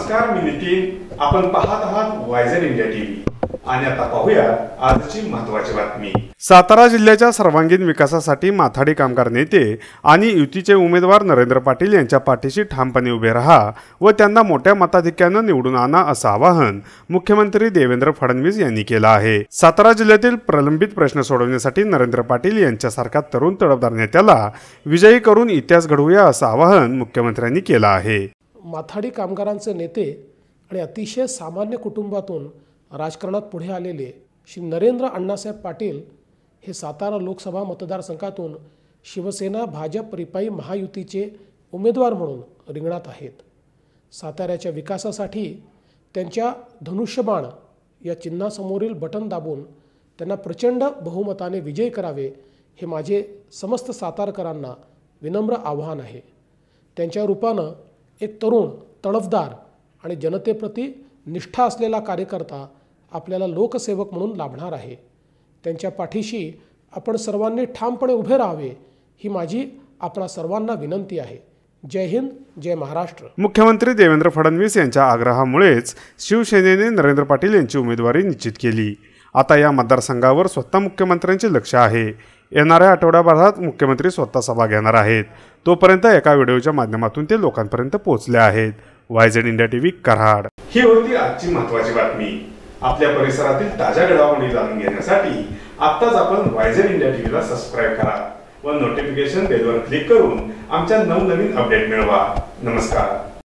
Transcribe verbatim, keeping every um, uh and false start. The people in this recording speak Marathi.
नमस्कार, मी नितीन. आपण पाहत आहात वायझेड इंडिया टीव्ही आणि आता पाहूया आजची महत्त्वाची बातमी. सातारा जिल्ह्याच्या सर्वांगीण विकासासाठी माथाडी कामगार नेते आणि युतीचे उमेदवार नरेंद्र पाटील यांच्या पाठीशी ठामपणे उभे राहा व त्यांना मोठ्या मताधिक्याने निवडून आणा असं आवाहन मुख्यमंत्री देवेंद्र फडणवीस यांनी केलं आहे. सातारा जिल्ह्यातील प्रलंबित प्रश्न सोडवण्यासाठी नरेंद्र पाटील यांच्यासारख्या तरुण तडफदार नेत्याला विजयी करून इतिहास घडवूया असं आवाहन मुख्यमंत्र्यांनी केलं आहे. माथाडी कामगारांचे नेते आणि अतिशय सामान्य कुटुंबातून राजकारणात पुढे आलेले श्री नरेंद्र अण्णासाहेब पाटील हे सातारा लोकसभा मतदारसंघातून शिवसेना भाजप रिपाई महायुतीचे उमेदवार म्हणून रिंगणात आहेत. साताऱ्याच्या विकासासाठी त्यांच्या धनुष्यबाण या चिन्हासमोरील बटन दाबून त्यांना प्रचंड बहुमताने विजयी करावे हे माझे समस्त सातारकरांना विनम्र आव्हान आहे. त्यांच्या रूपानं एक तरुण तडफदार आणि जनतेप्रती निष्ठा असलेला कार्यकर्ता आपल्याला लोकसेवक म्हणून लाभणार आहे. त्यांच्या पाठीशी आपण सर्वांनी ठामपणे उभे राहावे ही माझी आपणा सर्वांना विनंती आहे. जय हिंद, जय महाराष्ट्र. मुख्यमंत्री देवेंद्र फडणवीस यांच्या आग्रहामुळेच शिवसेनेने नरेंद्र पाटील यांची उमेदवारी निश्चित केली. आता या मतदारसंघावर स्वतः मुख्यमंत्र्यांचे लक्ष आहे. येणाऱ्या आठवड्याभरात मुख्यमंत्री स्वतः सभा घेणार आहेत. तोपर्यंत एका व्हिडिओच्या माध्यमातून ते लोकांपर्यंत पोहोचले आहेत. YZ India TV Karad. ही होती आजची महत्त्वाची बातमी. आपल्या परिसरातील ताज्या घडामोडी जाणून घेण्यासाठी आत्ताच आपण वायझेड इंडिया टीव्हीला सबस्क्राईब करा व नोटिफिकेशन बेलवर क्लिक करून आमच्या नवनवीन अपडेट मिळवा. नमस्कार.